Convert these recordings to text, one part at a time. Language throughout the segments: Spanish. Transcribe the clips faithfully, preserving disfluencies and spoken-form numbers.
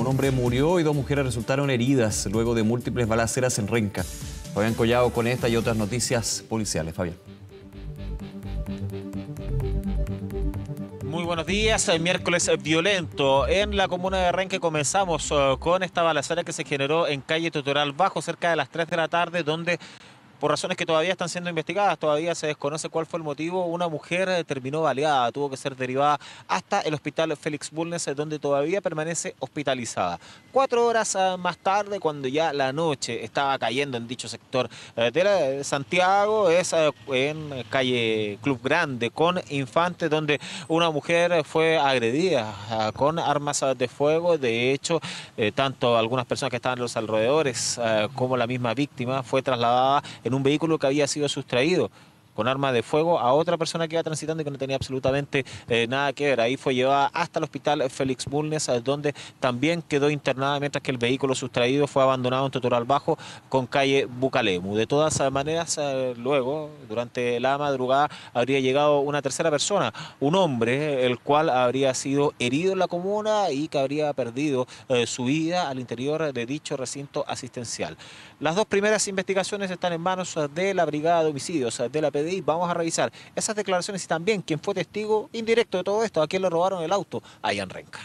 hombre murió y dos mujeres resultaron heridas luego de múltiples balaceras en Renca. Fabián Collado con esta y otras noticias policiales. Fabián. Muy buenos días, el miércoles violento en la comuna de Renca. Comenzamos uh, con esta balacera que se generó en calle Totoral Bajo cerca de las tres de la tarde, donde por razones que todavía están siendo investigadas, todavía se desconoce cuál fue el motivo, una mujer terminó baleada, tuvo que ser derivada hasta el hospital Félix Bulnes, donde todavía permanece hospitalizada. Cuatro horas más tarde, cuando ya la noche estaba cayendo en dicho sector de Santiago, es en calle Club Grande con Infante, donde una mujer fue agredida con armas de fuego. De hecho, tanto algunas personas que estaban en los alrededores como la misma víctima fue trasladada en un vehículo que había sido sustraído con arma de fuego a otra persona que iba transitando y que no tenía absolutamente eh, nada que ver. Ahí fue llevada hasta el hospital Félix Bulnes, donde también quedó internada, mientras que el vehículo sustraído fue abandonado en Totoral Bajo con calle Bucalemu. De todas maneras, eh, luego, durante la madrugada, habría llegado una tercera persona, un hombre, el cual habría sido herido en la comuna y que habría perdido eh, su vida al interior de dicho recinto asistencial. Las dos primeras investigaciones están en manos de la Brigada de Homicidios, de la P D I. Vamos a revisar esas declaraciones y también quién fue testigo indirecto de todo esto, a quién le robaron el auto allá en Renca.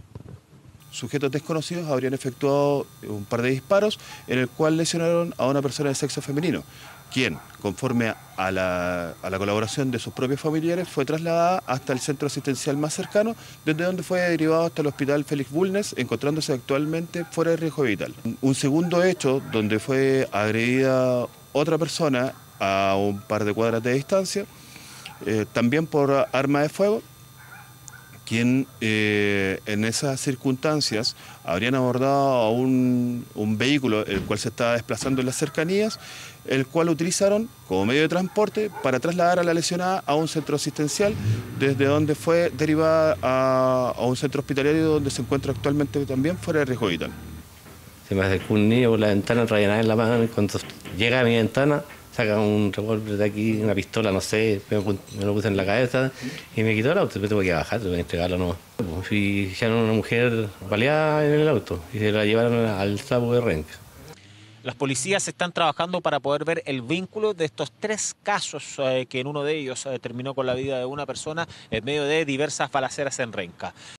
Sujetos desconocidos habrían efectuado un par de disparos en el cual lesionaron a una persona de sexo femenino, quien, conforme a la, a la colaboración de sus propios familiares, fue trasladada hasta el centro asistencial más cercano, desde donde fue derivado hasta el hospital Félix Bulnes, encontrándose actualmente fuera de riesgo vital. Un segundo hecho, donde fue agredida otra persona a un par de cuadras de distancia, eh, también por arma de fuego, quien eh, en esas circunstancias habrían abordado a un, un vehículo el cual se estaba desplazando en las cercanías, el cual utilizaron como medio de transporte para trasladar a la lesionada a un centro asistencial, desde donde fue derivada a, a un centro hospitalario donde se encuentra actualmente también fuera de riesgo vital. Se me acercó un niño por la ventana, traía nada en la mano, y cuando llega a mi ventana saca un revólver de aquí, una pistola, no sé, me, me lo puse en la cabeza y me quitó el auto. Me tuve que bajar, tuve que entregarlo, no. Y ya una mujer baleada en el auto y se la llevaron al sapo de Renca. Las policías están trabajando para poder ver el vínculo de estos tres casos, eh, que en uno de ellos eh, terminó con la vida de una persona en medio de diversas balaceras en Renca.